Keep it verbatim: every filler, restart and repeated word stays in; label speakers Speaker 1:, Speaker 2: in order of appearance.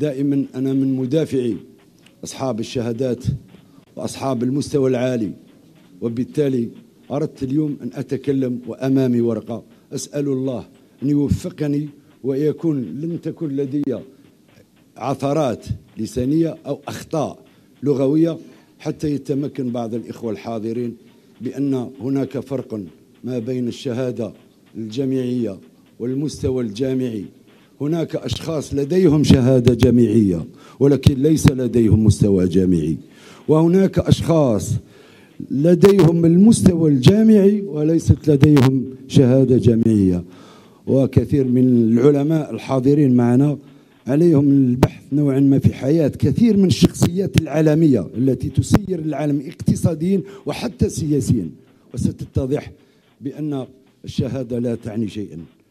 Speaker 1: دائما أنا من مدافعي أصحاب الشهادات وأصحاب المستوى العالي، وبالتالي أردت اليوم أن أتكلم وأمامي ورقة أسأل الله أن يوفقني ويكون لن تكون لدي عثرات لسانية أو أخطاء لغوية، حتى يتمكن بعض الإخوة الحاضرين بأن هناك فرق ما بين الشهادة الجامعية والمستوى الجامعي. هناك أشخاص لديهم شهادة جامعية ولكن ليس لديهم مستوى جامعي، وهناك أشخاص لديهم المستوى الجامعي وليست لديهم شهادة جامعية. وكثير من العلماء الحاضرين معنا عليهم البحث نوعا ما في حياة كثير من الشخصيات العالمية التي تسير العالم اقتصاديا وحتى سياسيا، وستتضح بأن الشهادة لا تعني شيئا.